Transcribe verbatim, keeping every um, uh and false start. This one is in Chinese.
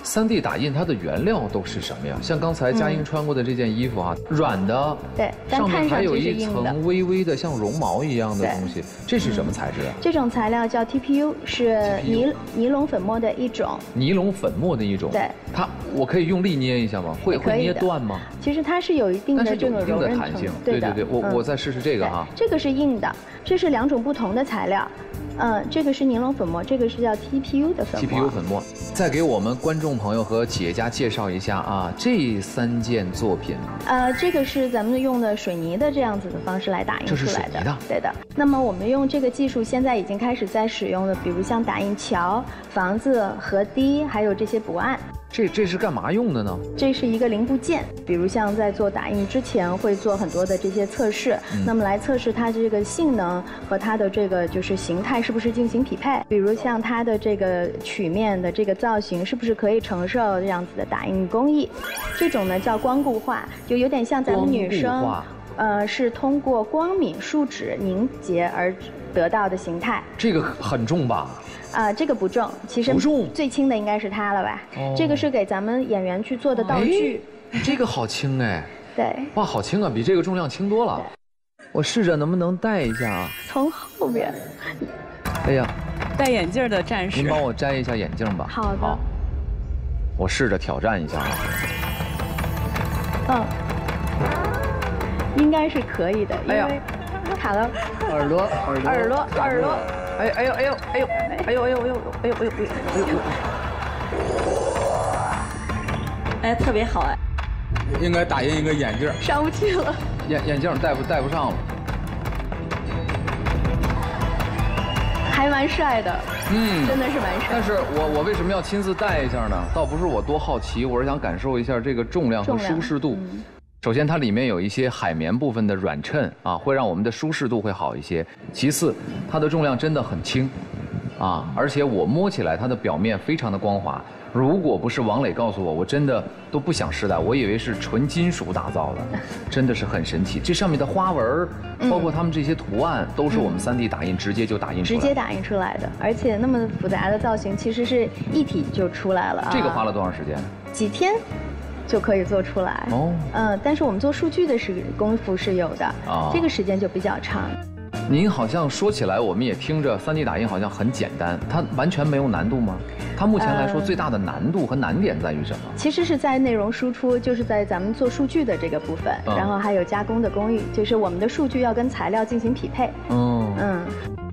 三 D 打印它的原料都是什么呀？像刚才佳音穿过的这件衣服哈，软的， 对， 上面还有一层层微微的像绒毛一样的东西，这是什么材质啊？ 这种材料叫 T P U， 是尼尼龙粉末的一种。 尼龙粉末的一种。对。它，我可以用力捏一下吗？会会捏断吗？ 其实它是有一定的这个柔韧弹性。对对对，我我再试试这个哈。 这个是硬的，这是两种不同的材料。嗯，这个是尼龙粉末，这个是叫 T P U 的粉末。T P U 粉末，再给我们观众朋友和企业家介绍一下啊，这三件作品。 呃，这个是咱们用的水泥的这样子的方式来打印出来的。 这是水泥的。 对的。那么我们用这个技术，现在已经开始在使用的，比如像打印桥、房子、河堤，还有这些图案。 这这是干嘛用的呢？ 这是一个零部件，比如像在做打印之前会做很多的这些测试，嗯、那么来测试它这个性能和它的这个就是形态是不是进行匹配。比如像它的这个曲面的这个造型是不是可以承受这样子的打印工艺，这种呢叫光固化，就有点像咱们女生，呃，是通过光敏树脂凝结而得到的形态。 这个很重吧？ 啊、呃，这个不重，其实最轻的应该是它了吧？哦、这个是给咱们演员去做的道具。 这个好轻哎。 对。 哇，好轻啊，比这个重量轻多了。我试着能不能戴一下啊？ 从后边。 哎呀， 戴眼镜的战士。 您帮我摘一下眼镜吧。 好的。好。 我试着挑战一下啊。 嗯。应该是可以的，因为卡了耳朵，耳朵， 耳朵，耳朵。 哎哎呦哎呦哎呦哎呦哎呦哎呦哎呦哎呦哎呦！ 哎，特别好哎。 应该打印一个眼镜。 上不去了。 眼眼镜戴不戴不上了。 还蛮帅的。嗯，真的是蛮帅。 但是我我为什么要亲自戴一下呢？倒不是我多好奇，我是想感受一下这个重量和舒适度。嗯、首先，它里面有一些海绵部分的软衬啊，会让我们的舒适度会好一些。其次，它的重量真的很轻，啊，而且我摸起来它的表面非常的光滑。如果不是王磊告诉我，我真的都不想试戴，我以为是纯金属打造的，真的是很神奇。这上面的花纹，包括他们这些图案，都是我们三 D 打印直接就打印出来的， 直接打印出来的，而且那么复杂的造型，其实是一体就出来了啊。 这个花了多长时间？ 几天。就可以做出来哦，嗯，但是我们做数据的是功夫是有的，哦，这个时间就比较长。 您好像说起来，我们也听着三 D 打印好像很简单，它完全没有难度吗？它目前来说最大的难度和难点在于什么？ 呃、其实是在内容输出，就是在咱们做数据的这个部分，嗯、然后还有加工的工艺，就是我们的数据要跟材料进行匹配。嗯嗯。